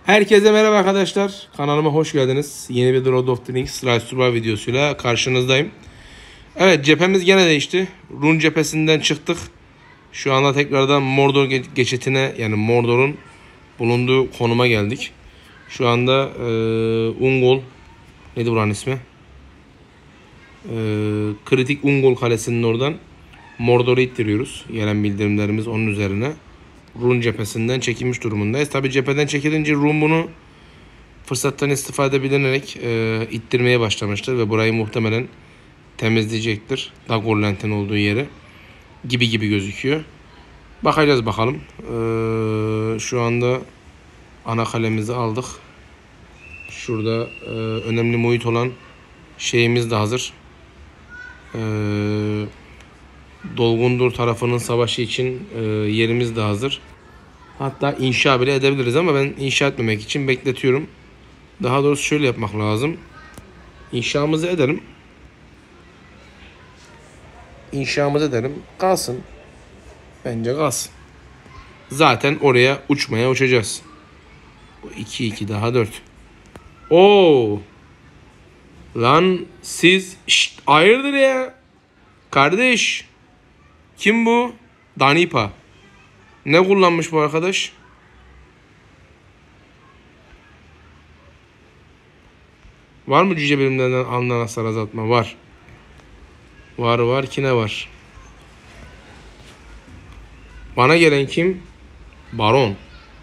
Herkese merhaba arkadaşlar. Kanalıma hoş geldiniz. Yeni bir The Lord of the Rings Rise to Power videosuyla karşınızdayım. Evet, cephemiz gene değişti. Run cephesinden çıktık. Şu anda tekrardan Mordor geçitine, yani Mordor'un bulunduğu konuma geldik. Şu anda Ungol, neydi buranın ismi? Kritik Ungol Kalesi'nin oradan Mordor'u ittiriyoruz. Gelen bildirimlerimiz onun üzerine. Run cephesinden çekilmiş durumundayız. Tabi cepheden çekilince Run bunu fırsattan istifade bilinerek ittirmeye başlamıştır ve burayı muhtemelen temizleyecektir. Dagorlant'in olduğu yeri gibi gözüküyor. Bakacağız bakalım. Şu anda ana kalemizi aldık. Şurada önemli muhit olan şeyimiz de hazır. Dolgundur tarafının savaşı için yerimiz de hazır. Hatta inşa bile edebiliriz ama ben inşa etmemek için bekletiyorum. Daha doğrusu şöyle yapmak lazım. İnşamızı edelim. İnşamızı edelim. Kalsın. Bence kalsın. Zaten oraya uçacağız. 2 daha 4. Oo. Lan siz hayırdır ya? Kardeş. Kim bu? Danipa. Ne kullanmış bu arkadaş? Var mı cüce birimlerinden alınan hasar azaltma? Var. Var ki ne var? Bana gelen kim? Baron.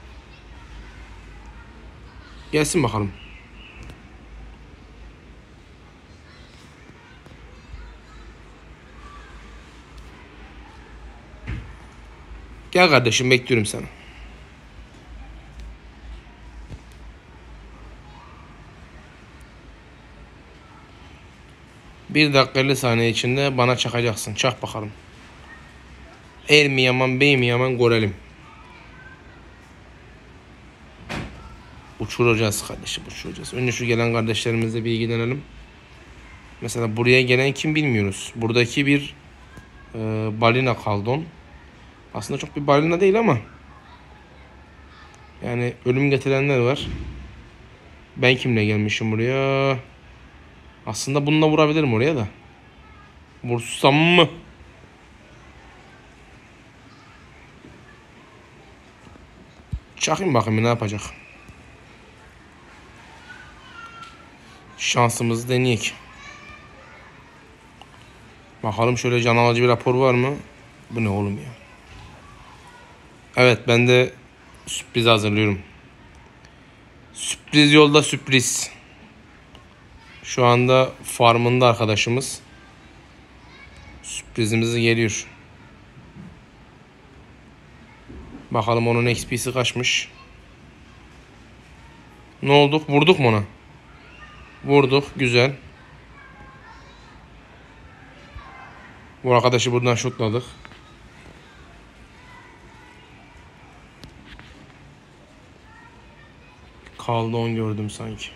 Gelsin bakalım. Gel kardeşim, bekliyorum seni. Bir dakika 50 saniye içinde bana çakacaksın. Çak bakalım. El mi yaman, bey mi yaman görelim. Uçuracağız kardeşim, uçuracağız. Önce şu gelen kardeşlerimizle bir ilgilenelim. Mesela buraya gelen kim bilmiyoruz. Buradaki bir balina kaldon. Aslında çok bir balina değil ama yani ölüm getirenler var. Ben kimle gelmişim buraya? Aslında bununla vurabilirim oraya da. Vursam mı? Çakayım bakayım ne yapacak. Şansımızı deneyek. Bakalım şöyle can alıcı bir rapor var mı? Bu ne oğlum ya? Evet, ben de sürpriz hazırlıyorum. Sürpriz yolda sürpriz. Şu anda farmında arkadaşımız. Sürprizimiz geliyor. Bakalım onun XP'si kaçmış. Ne olduk? Vurduk mu ona? Vurduk. Güzel. Bu arkadaşı buradan şutladık. Kaldı 10 gördüm sanki.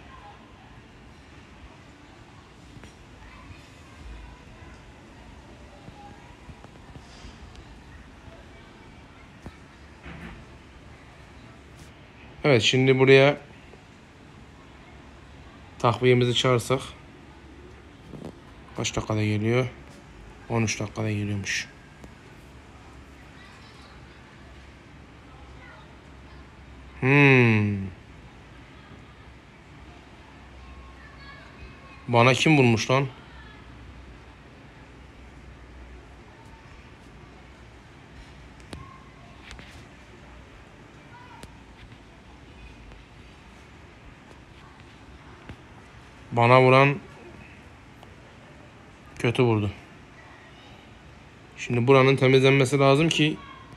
Evet, şimdi buraya takviyemizi çağırsak kaç dakikada geliyor? 13 dakikada geliyormuş. Bana kim bulmuş lan? Bana vuran kötü vurdu. Şimdi buranın temizlenmesi lazım ki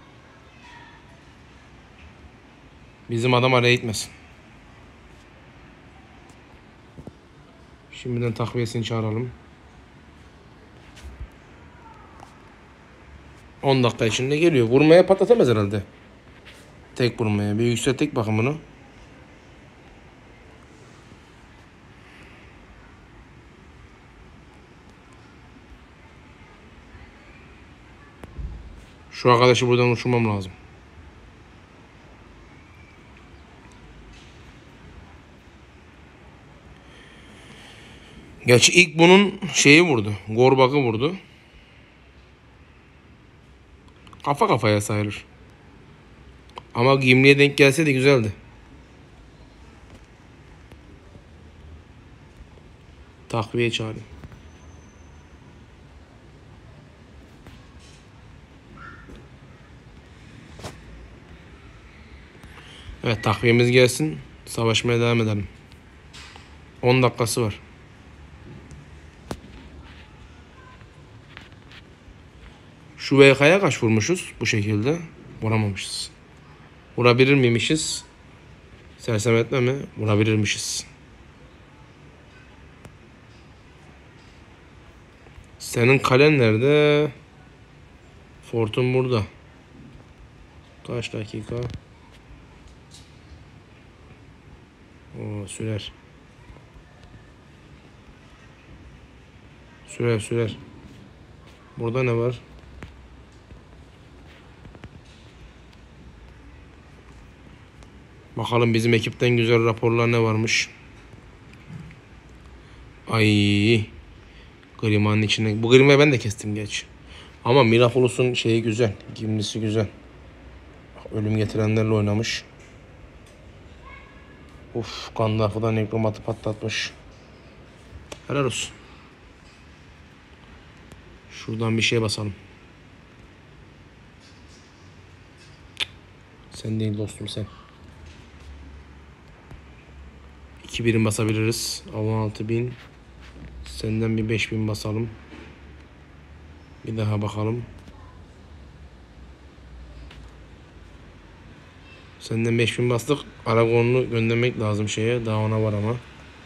bizim adam araya gitmesin. Şimdiden takviyesini çağıralım. 10 dakika içinde geliyor. Vurmaya patlatamaz herhalde. Tek vurmaya. Bir yükseltek bakın bunu. Şu arkadaşı buradan uçurmam lazım. Gerçi ilk bunun şeyi vurdu. Gorbak'ı vurdu. Kafa kafaya sayılır. Ama Gimli'ye denk gelse de güzeldi. Takviye çağırayım. Evet, takviyemiz gelsin. Savaşmaya devam edelim. 10 dakikası var. Şu VK'ya kaç vurmuşuz bu şekilde? Vuramamışız. Vurabilir miymişiz? Sersem etme mi? Vurabilirmişiz. Senin kalen nerede? Fortun burada. Kaç dakika? Oo, sürer. Sürer. Burada ne var? Bakalım bizim ekipten güzel raporlar ne varmış. Ay. Grimanın içine. Bu grimayı ben de kestim geç. Ama Mirafolus'un şeyi güzel. Gimlisi güzel. Ölüm getirenlerle oynamış. Uf, Gandalf'dan nekromatı patlatmış. Helal olsun. Şuradan bir şeye basalım. Sen değil dostum, sen. 2 birim basabiliriz. 16.000. Senden bir 5.000 basalım. Bir daha bakalım. Senden 5.000 bastık. Aragorn'u göndermek lazım şeye. Daha ona var ama.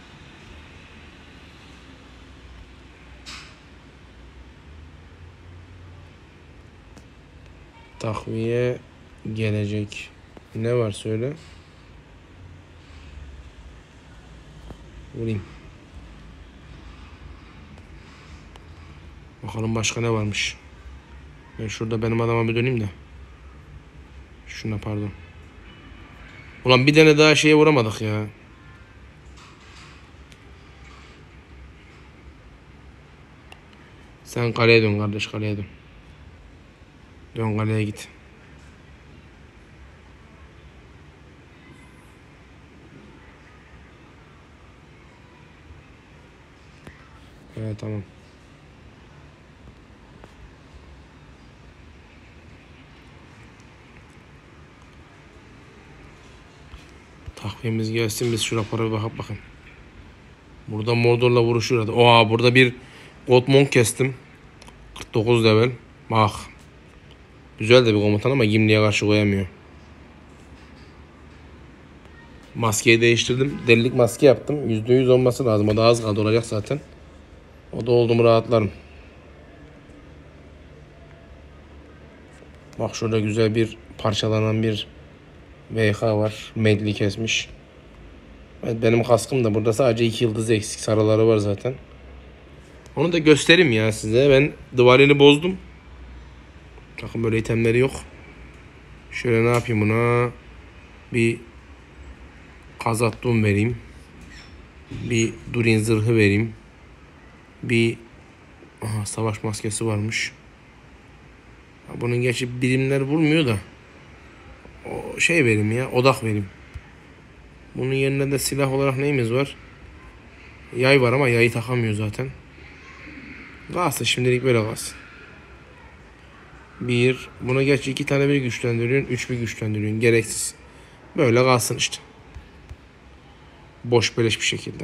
Takviye gelecek. Ne var söyle. Vurayım. Bakalım başka ne varmış. Ben şurada benim adama bir döneyim de. Şuna pardon. Ulan bir tane daha şeye vuramadık ya. Sen kaleye dön kardeş, kaleye dön. Dön kaleye git. Evet, tamam. Takviyemiz gelsin, biz şu rapora bir bakıp bakın. Burada Mordor'la vuruşuyor. Oha, burada bir Goldmont kestim. 49 level. Bak. Güzel de bir komutan ama Gimli'ye karşı koyamıyor. Maskeyi değiştirdim. Delilik maske yaptım. %100 olması lazım. O da az kaldı, olacak zaten. O da oldu mu rahatlarım. Bak şurada güzel bir parçalanan bir VK var. Medli kesmiş. Evet, benim kaskım da burada sadece 2 yıldız eksik. Sarıları var zaten. Onu da göstereyim ya size. Ben duvarını bozdum. Bakın böyle itemleri yok. Şöyle ne yapayım buna? Bir Kazattum vereyim. Bir Durin zırhı vereyim. Bir savaş maskesi varmış. Bunun gerçi birimler vurmuyor da. O şey vereyim ya. Odak vereyim. Bunun yerine de silah olarak neyimiz var? Yay var ama yayı takamıyor zaten. Kalsın şimdilik, böyle kalsın. Bir. Buna gerçi 2 tane bir güçlendiriyorsun. 3 bir güçlendiriyorsun. Gereksiz. Böyle kalsın işte. Boş beleş bir şekilde.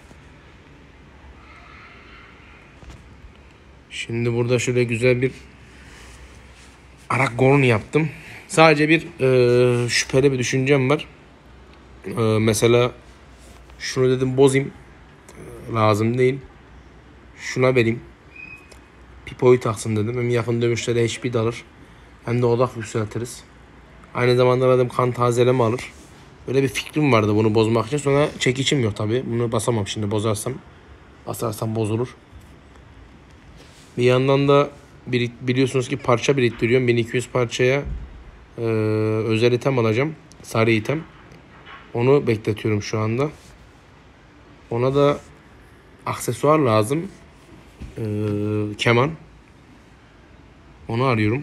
Şimdi burada şöyle güzel bir Aragorn yaptım. Sadece bir şüpheli bir düşüncem var. Mesela şunu dedim bozayım. Lazım değil. Şuna vereyim. Pipo'yu taksın dedim. Hem yakın dövüşlere HP de alır. Hem de odak yükseltiriz. Aynı zamanda dedim kan tazeleme alır. Böyle bir fikrim vardı bunu bozmak için. Sonra çekiçim yok tabi. Bunu basamam şimdi, bozarsam. Basarsam bozulur. Bir yandan da biliyorsunuz ki parça biriktiriyorum. 1200 parçaya özel item alacağım. Sarı item. Onu bekletiyorum şu anda. Ona da aksesuar lazım. Keman. Onu arıyorum.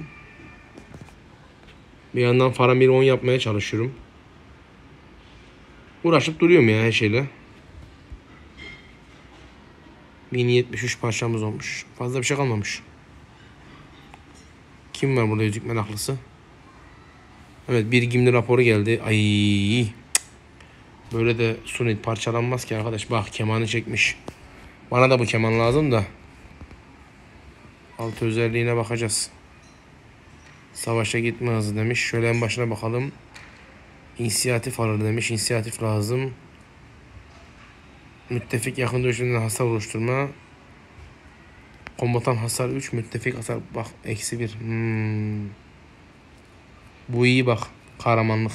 Bir yandan Faramir 10 yapmaya çalışıyorum. Uğraşıp duruyorum ya her şeyle. 1073 parçamız olmuş. Fazla bir şey kalmamış. Kim var burada yüzük meraklısı? Evet, bir Gimli raporu geldi. Ay. Böyle de Sunit parçalanmaz ki arkadaş. Bak, kemanı çekmiş. Bana da bu keman lazım da. Alt özelliğine bakacağız. Savaşa gitme hızı demiş. Şöyle en başına bakalım. İnisiyatif alır demiş. İnisiyatif lazım. Müttefik yakın dövüşünden hasar oluşturma. Komutan hasar 3. Müttefik hasar bak eksi 1. Bu iyi bak. Kahramanlık.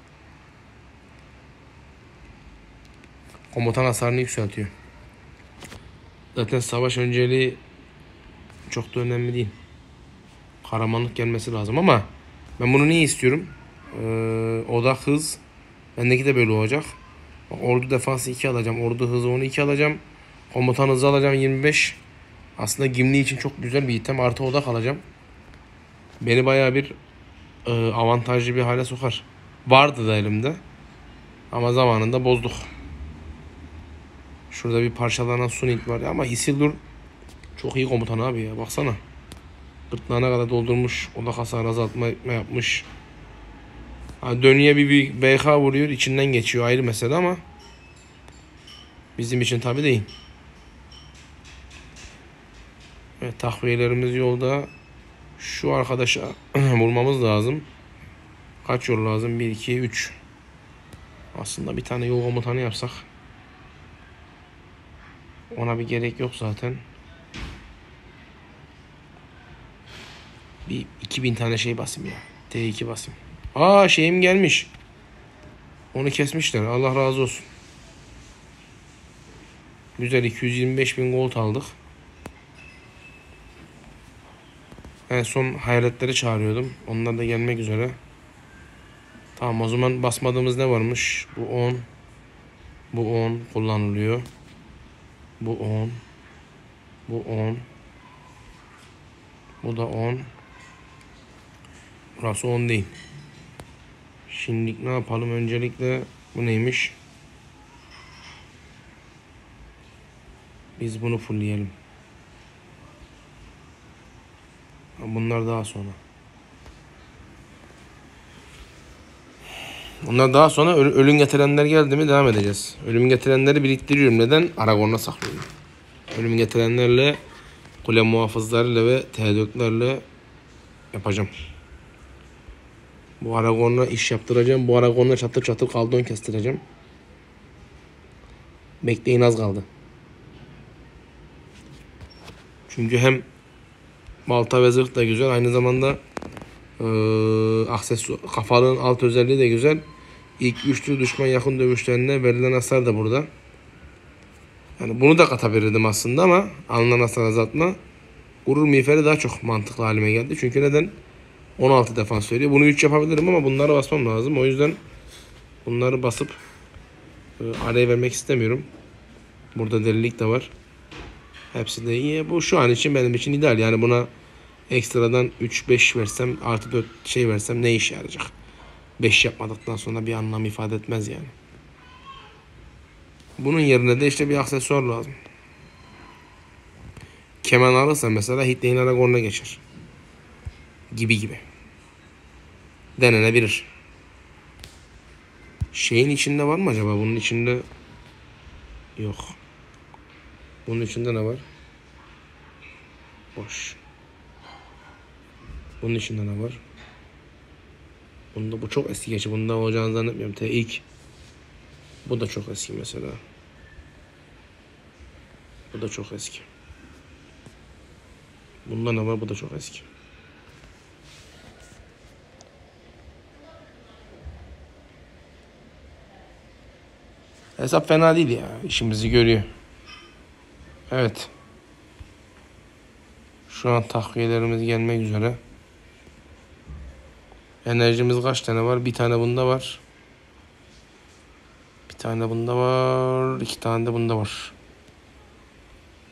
Komutan hasarını yükseltiyor. Zaten savaş önceliği çok da önemli değil. Kahramanlık gelmesi lazım ama ben bunu niye istiyorum? Odak hız. Bendeki de böyle olacak. Ordu defansı 2 alacağım. Ordu hızı 12 alacağım. Komutan hızı alacağım 25. Aslında Gimli için çok güzel bir item. Artı odak alacağım. Beni bayağı bir avantajlı bir hale sokar. Vardı da elimde. Ama zamanında bozduk. Şurada bir parçalanan Sunit var. Ama Isildur çok iyi komutan abi ya. Baksana. Gırtlağına kadar doldurmuş. Odak hasarı azaltma yapmış. Dönüye bir BK vuruyor. İçinden geçiyor. Ayrı mesele ama bizim için tabi değil. Evet, takviyelerimiz yolda. Şu arkadaşa vurmamız lazım. Kaç yol lazım? 1, 2, 3. Aslında bir tane yol komutanı yapsak. Ona bir gerek yok zaten. Bir 2000 tane şey basayım ya. T2 basayım. Şeyim gelmiş. Onu kesmişler. Allah razı olsun. Güzel, 225.000 gold aldık. En son hayaletleri çağırıyordum. Onlar da gelmek üzere. Tamam, o zaman basmadığımız ne varmış? Bu 10. Bu 10 kullanılıyor. Bu 10. Bu 10. Bu da 10. Burası 10 değil. Şimdi ne yapalım? Öncelikle bu neymiş? Biz bunu fullleyelim. Bunlar daha sonra. Bunlar daha sonra ölüm getirenler geldi mi devam edeceğiz. Ölüm getirenleri biriktiriyorum. Neden? Aragorn'a saklıyorum. Ölüm getirenlerle, kule muhafızlarıyla ve T4'lerle yapacağım. Bu Aragorn'a iş yaptıracağım. Bu Aragorn'a çatır çatır kaldon kestireceğim. Bekleyin, az kaldı. Çünkü hem balta ve zırh da güzel. Aynı zamanda aksesuar, kafalığın alt özelliği de güzel. İlk güçlü düşman yakın dövüşlerine verilen hasar da burada. Yani bunu da katabilirdim aslında ama alınan hasar azaltma. Gurur miğferi daha çok mantıklı halime geldi. Çünkü neden? 16 defans veriyor. Bunu 3 yapabilirim ama bunları basmam lazım. O yüzden bunları basıp araya vermek istemiyorum. Burada delilik de var. Hepsi de iyi. Bu şu an için benim için ideal. Yani buna ekstradan 3-5 versem, artı 4 şey versem ne işe yarayacak? 5 yapmadıktan sonra bir anlam ifade etmez yani. Bunun yerine de işte bir aksesuar lazım. Keman alırsan mesela Hitlein Aragorn'a geçer. Gibi. Denenebilir. Şeyin içinde var mı acaba? Bunun içinde yok. Bunun içinde ne var? Boş. Bunun içinde ne var? Bunda bu çok eski geçi. Bunda olacağını zannetmiyorum. ilk. Bu da çok eski mesela. Bu da çok eski. Bunda ne var? Bu da çok eski. Hesap fena değil ya. İşimizi görüyor. Evet. Şu an takviyelerimiz gelmek üzere. Enerjimiz kaç tane var? Bir tane bunda var. Bir tane bunda var. 2 tane de bunda var.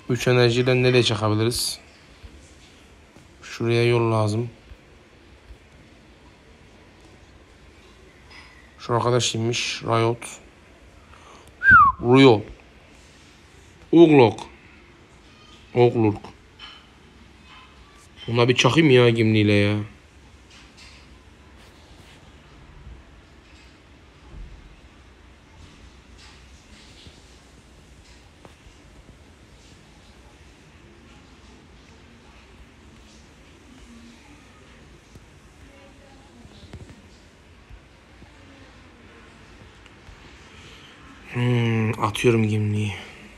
3 enerjiyle nereye çakabiliriz? Şuraya yol lazım. Şu arkadaş kimmiş? Riot. Rio. Uglok. Oglurk. Buna bir çakayım ya Gimli'yle ya. Atıyorum Gimli'yi.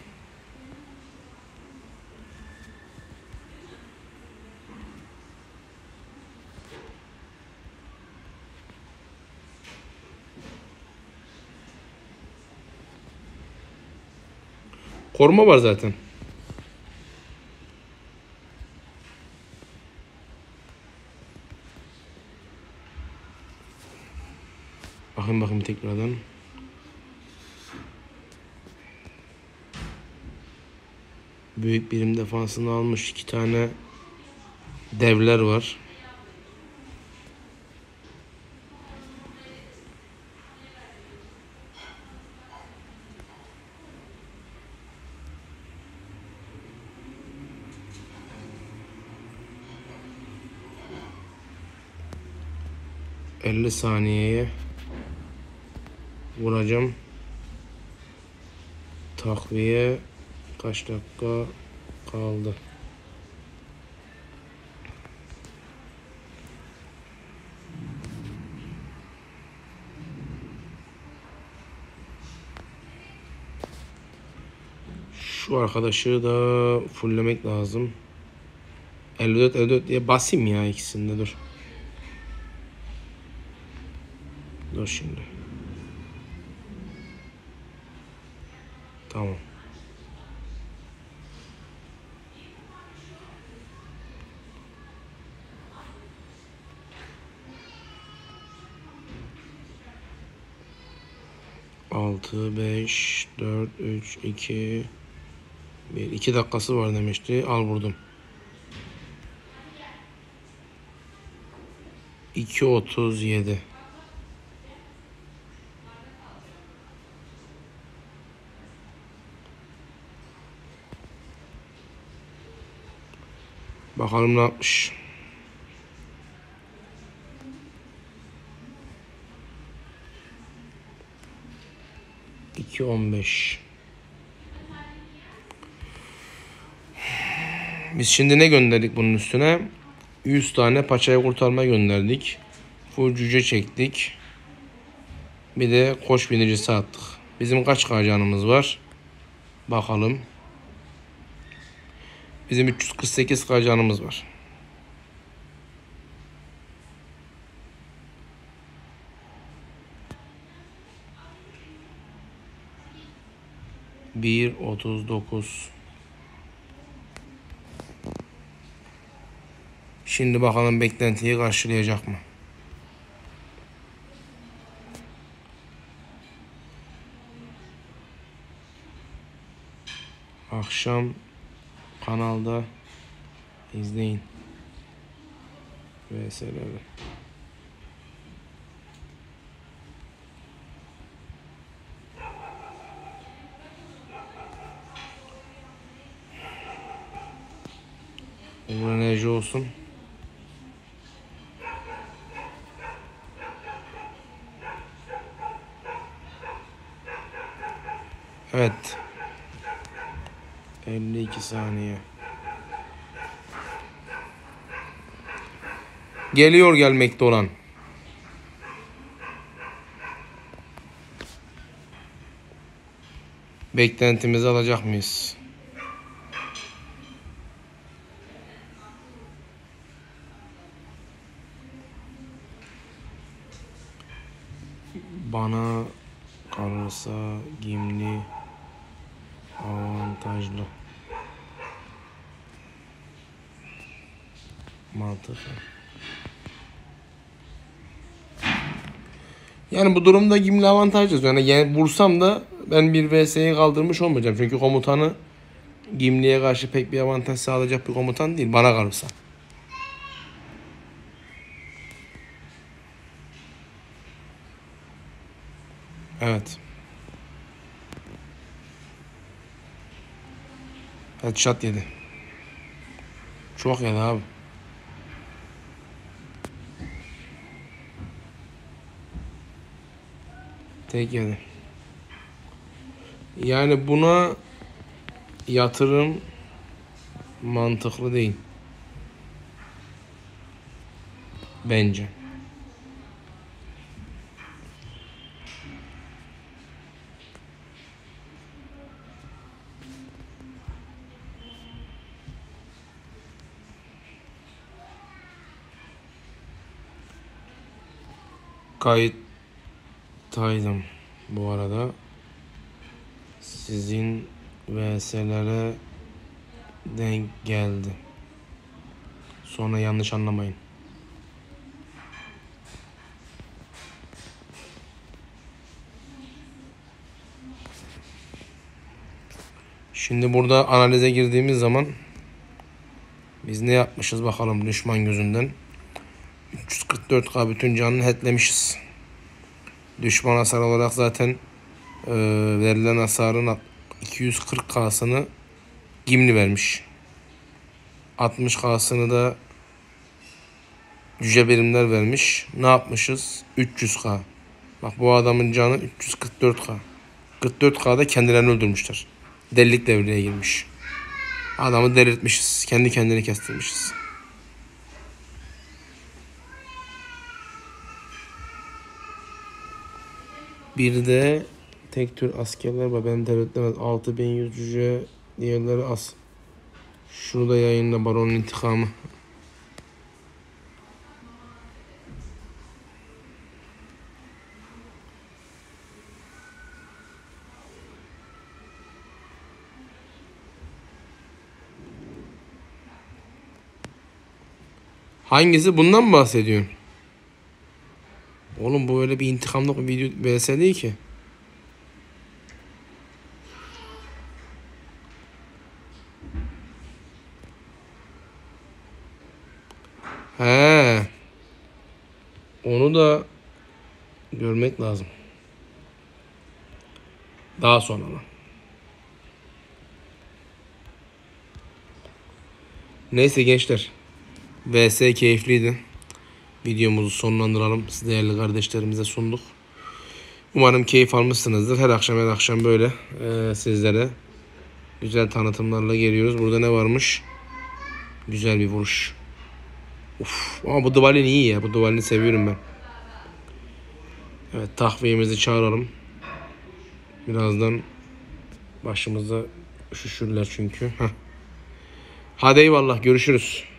Koruma var zaten. Bakayım tekrardan. Büyük birim defansını almış. 2 tane devler var. ...50 saniyeye... ...vuracağım. Takviye... ...kaç dakika... ...kaldı. Şu arkadaşı da... ...fulllemek lazım. 54 diye basayım ya ikisinde, dur. Dur şimdi. Tamam. Altı, 5, 4, 3, 2, 1. 2 dakikası var demişti. Al vurdum. 2.37. Bakalım ne yapmış. $2.15. Biz şimdi ne gönderdik bunun üstüne? 100 tane paçayı kurtarma gönderdik. Full cüce çektik. Bir de koç binicisi attık. Bizim kaç canımız var? Bakalım. Bizim 348 canımız var. Bir 39. Şimdi bakalım beklentiyi karşılayacak mı? Akşam kanalda izleyin. VS'leri. Bu enerji olsun. Evet. 52 saniye. Geliyor gelmekte olan. Beklentimizi alacak mıyız? Bana kalırsa Gimli avantajlı. Mantıklı. Yani bu durumda Gimli avantajlı. Yani vursam da ben bir VS'yi kaldırmış olmayacağım. Çünkü komutanı Gimli'ye karşı pek bir avantaj sağlayacak bir komutan değil bana kalırsa. Evet. Headshot yedi. Çok yedi abi. Tek yedi. Yani buna yatırım mantıklı değil. Bence. Kayıttaydım bu arada. Sizin VS'lere denk geldi. Sonra yanlış anlamayın. Şimdi burada analize girdiğimiz zaman biz ne yapmışız bakalım düşman gözünden. 344K bütün canını headlemişiz. Düşman hasar olarak zaten verilen hasarın 240K'sını Gimli vermiş. 60K'sını da cüce birimler vermiş. Ne yapmışız? 300K. Bak bu adamın canı 344K. 44K'da kendilerini öldürmüşler. Delilik devreye girmiş. Adamı delirtmişiz. Kendi kendini kestirmişiz. Bir de tek tür askerler var. Benim devletlemez. 6100 cüce, diğerleri az. Şunu da yayınla, Baron'un intikamı. Hangisi? Bundan mı bahsediyorsun? Oğlum bu öyle bir intikamlık bir video vs değil ki. He. Onu da görmek lazım. Daha sonra ama. Neyse gençler. VS keyifliydi. Videomuzu sonlandıralım. Siz değerli kardeşlerimize sunduk. Umarım keyif almışsınızdır. Her akşam böyle sizlere güzel tanıtımlarla geliyoruz. Burada ne varmış? Güzel bir vuruş. Uf, ama bu Dvalin iyi ya. Bu Dvalin'i seviyorum ben. Evet, takviyemizi çağıralım. Birazdan başımıza üşüşürler çünkü. Hadi eyvallah, görüşürüz.